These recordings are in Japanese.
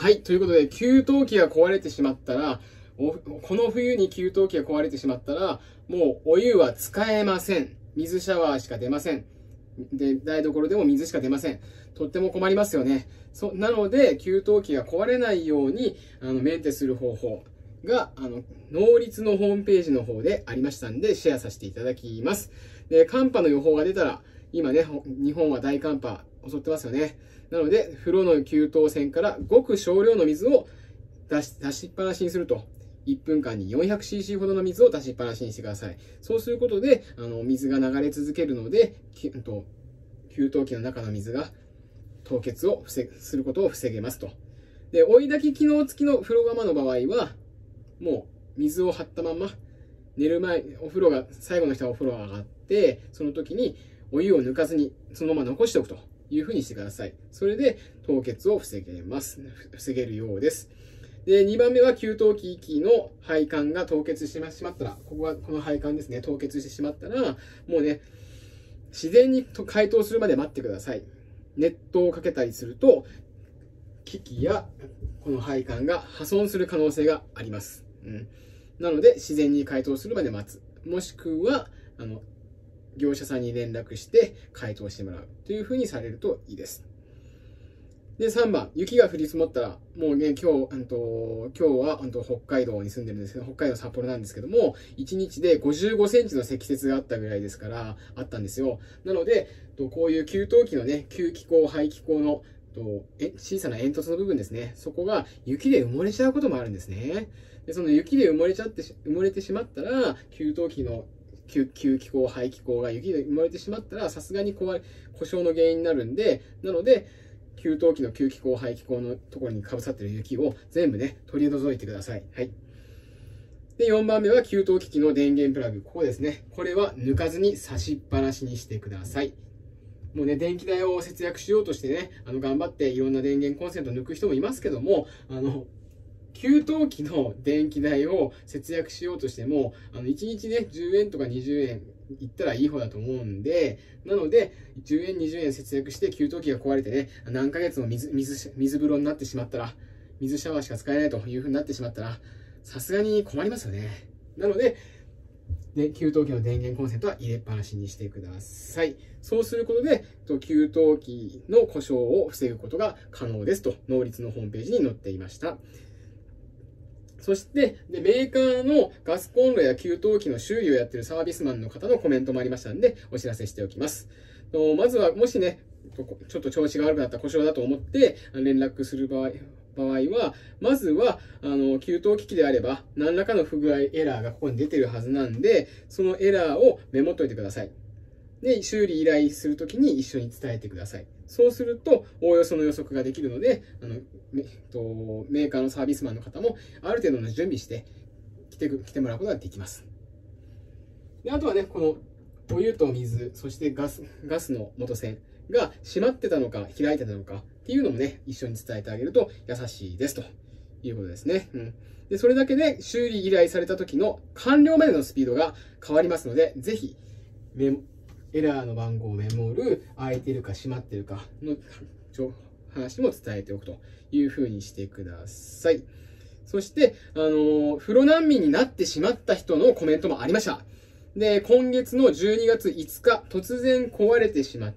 はい。ということで、給湯器が壊れてしまったら、この冬に給湯器が壊れてしまったら、もうお湯は使えません。水シャワーしか出ません。で、台所でも水しか出ません。とっても困りますよね。なので、給湯器が壊れないように、メンテする方法が、能率のホームページの方でありましたんで、シェアさせていただきます。で、寒波の予報が出たら、今ね、日本は大寒波襲ってますよね。なので、風呂の給湯栓からごく少量の水を出しっぱなしにすると。1分間に 400cc ほどの水を出しっぱなしにしてください。そうすることで、水が流れ続けるので、給湯器の中の水が凍結をすることを防げますと。で、追い炊き機能付きの風呂釜の場合は、もう水を張ったまま、寝る前、最後の人はお風呂が上がって、その時にお湯を抜かずに、そのまま残しておくというふうにしてください。それで凍結を防げるようです。で、2番目は給湯器の配管が凍結してしまったら、この配管ですね、凍結してしまったら、もうね、自然に解凍するまで待ってください。熱湯をかけたりすると、機器やこの配管が破損する可能性があります。なので、自然に解凍するまで待つ。もしくは、業者さんに連絡して解凍してもらうというふうにされるといいです。で、3番、雪が降り積もったら、もうね、今日は北海道に住んでるんですけど、北海道札幌なんですけども、1日で55センチの積雪があったぐらいですから、あったんですよ。なので、こういう給湯器のね、吸気口、排気口の小さな煙突の部分ですね。そこが雪で埋もれちゃうこともあるんですね。で、その雪で埋もれてしまったら、給湯器の吸気口、排気口が雪で埋もれてしまったら、さすがに故障の原因になるんで、なので、給湯器の吸気口、排気口のところにかぶさっている雪を全部ね、取り除いてください。はい。で、4番目は給湯機器の電源プラグ。ここですね。これは抜かずに差しっぱなしにしてください。もうね、電気代を節約しようとしてね、頑張っていろんな電源コンセント抜く人もいますけども、給湯器の電気代を節約しようとしても、1日ね、10円とか20円いったらいい方だと思うんで、なので、10円、20円節約して給湯器が壊れてね、何ヶ月も水風呂になってしまったら、水シャワーしか使えないという風になってしまったら、さすがに困りますよね。なので、給湯器の電源コンセントは入れっぱなしにしてください。そうすることで、給湯器の故障を防ぐことが可能ですと、能率のホームページに載っていました。そして、メーカーのガスコンロや給湯器の修理をやっているサービスマンの方のコメントもありましたので、お知らせしておきます。まずは、もしね、ちょっと調子が悪くなった故障だと思って連絡する場合は、まずは、給湯機器であれば、何らかの不具合、エラーがここに出てるはずなんで、そのエラーをメモっといてください。で、修理依頼するときに一緒に伝えてください。そうすると、おおよその予測ができるので、メーカーのサービスマンの方も、ある程度の準備して来てもらうことができます。で、あとはね、このお湯と水、そしてガスの元栓が閉まってたのか、開いてたのかっていうのもね、一緒に伝えてあげると優しいですということですね。で、それだけで修理依頼された時の完了までのスピードが変わりますので、ぜひ、エラーの番号をメモる、開いてるか閉まってるかの話も伝えておくというふうにしてください。そして、風呂難民になってしまった人のコメントもありました。で、今月の12月5日、突然壊れてしまって、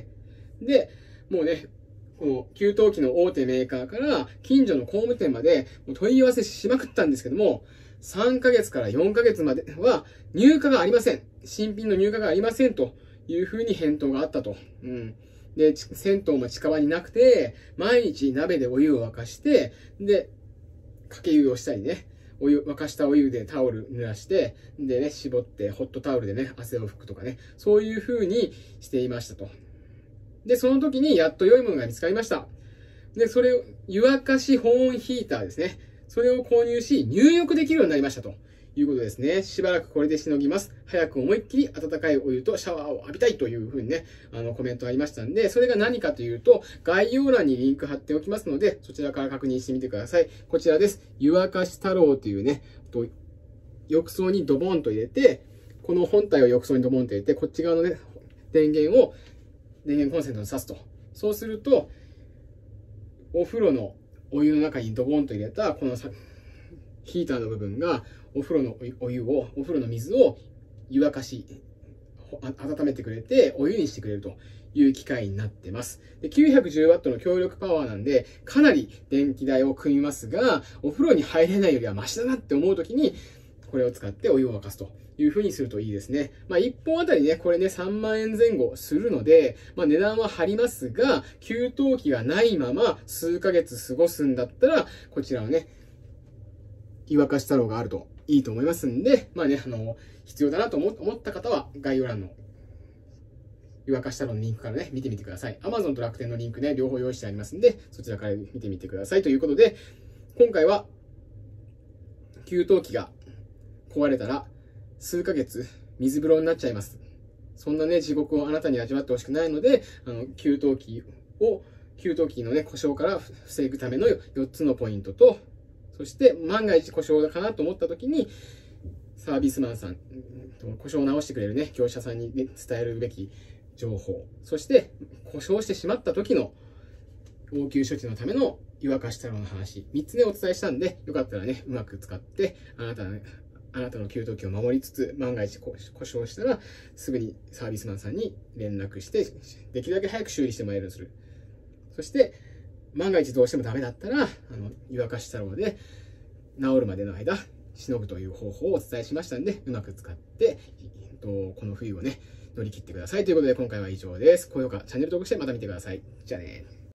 で、もうね、この給湯器の大手メーカーから近所の工務店まで問い合わせしまくったんですけども、3ヶ月から4ヶ月までは入荷がありません。新品の入荷がありませんというふうに返答があったと。で、銭湯も近場になくて、毎日鍋でお湯を沸かして、で、かけ湯をしたりね、沸かしたお湯でタオル濡らして、でね、絞ってホットタオルでね、汗を拭くとかね、そういう風にしていましたと。で、その時にやっと良いものが見つかりました。で、それを、湯沸かし保温ヒーターですね。それを購入し、入浴できるようになりましたということですね。しばらくこれでしのぎます。早く思いっきり温かいお湯とシャワーを浴びたいというふうにね、コメントありましたんで、それが何かというと、概要欄にリンク貼っておきますので、そちらから確認してみてください。こちらです。湯沸かし太郎というね、浴槽にドボンと入れて、この本体を浴槽にドボンと入れて、こっち側のね、電源コンセントに挿すと。そうすると、お風呂のお湯の中にドボンと入れた、このヒーターの部分が、お風呂の水を湯沸かし、温めてくれて、お湯にしてくれるという機械になってます。で、910W の強力パワーなんで、かなり電気代を組みますが、お風呂に入れないよりはマシだなって思うときに、これを使ってお湯を沸かすという風にするといいですね。1本あたりね、これね、3万円前後するので、値段は張りますが、給湯器がないまま数ヶ月過ごすんだったら、こちらはね、湯沸かし太郎があるといいと思いますんで、必要だなと思った方は、概要欄の湯沸かし太郎のリンクからね、見てみてください。Amazon と楽天のリンクね、両方用意してありますんで、そちらから見てみてください。ということで、今回は、給湯器が壊れたら、数ヶ月水風呂になっちゃいます。そんなね、地獄をあなたに味わってほしくないので、給湯器のね、故障から防ぐための4つのポイントと、そして万が一故障かなと思った時に、サービスマンさん、故障を直してくれるね、業者さんに、ね、伝えるべき情報、そして故障してしまった時の応急処置のための湯沸かし太郎の話、3つね、お伝えしたんで、よかったらね、うまく使って、あなたの給湯器を守りつつ、万が一故障したら、すぐにサービスマンさんに連絡して、できるだけ早く修理してもらえるようにする。そして、万が一どうしてもダメだったら、湯沸かし太郎で治るまでの間、しのぐという方法をお伝えしましたんで、うまく使って、この冬をね、乗り切ってください。ということで、今回は以上です。高評価、チャンネル登録してまた見てください。じゃあね。